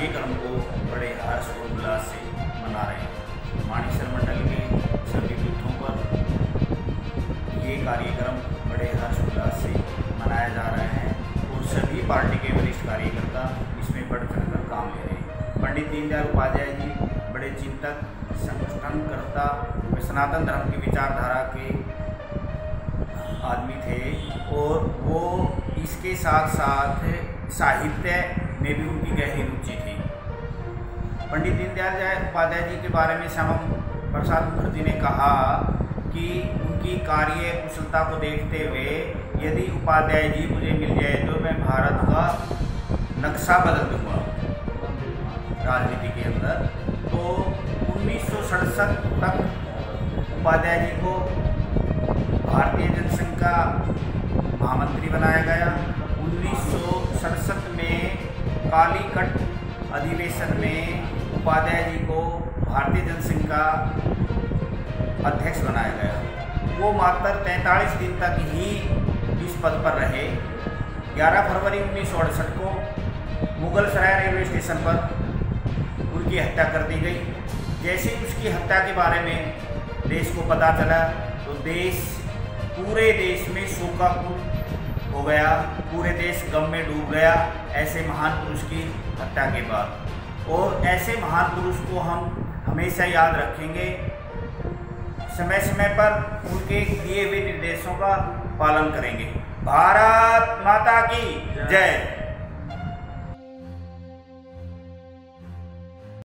कार्यक्रम को बड़े हर्ष और उल्लास से मना रहे हैं। मानेसर मंडल के सभी बूथों पर ये कार्यक्रम बड़े हर्ष उल्लास से मनाया जा रहा है और सभी पार्टी के वरिष्ठ कार्यकर्ता इसमें बढ़ चढ़कर काम ले रहे हैं। पंडित दीनदयाल उपाध्याय जी बड़े चिंतक, संगठनकर्ता, सनातन धर्म की विचारधारा के आदमी थे और वो इसके साथ साथ साहित्य में भी उनकी गहरी रुचि थी। पंडित दीनदयाल उपाध्याय जी के बारे में श्यामा प्रसाद मुखर्जी ने कहा कि उनकी कार्य कुशलता को देखते हुए यदि उपाध्याय जी मुझे मिल जाए तो मैं भारत का नक्शा बदल दूंगा राजनीति के अंदर। तो 1967 तक उपाध्याय जी को भारतीय जनसंघ का महामंत्री बनाया गया। 1967 में कालीकट अधिवेशन में उपाध्याय जी को भारतीय जनसंघ का अध्यक्ष बनाया गया। वो मात्र 43 दिन तक ही इस पद पर रहे। 11 फरवरी 1968 को मुगल सराय रेलवे स्टेशन पर उनकी हत्या कर दी गई। जैसे ही उसकी हत्या के बारे में देश को पता चला तो पूरे देश में शोकाकुल हो गया, पूरे देश गम में डूब गया ऐसे महान पुरुष की हत्या के बाद। और ऐसे महान पुरुष को हम हमेशा याद रखेंगे, समय समय पर उनके दिए हुए निर्देशों का पालन करेंगे। भारत माता की जय।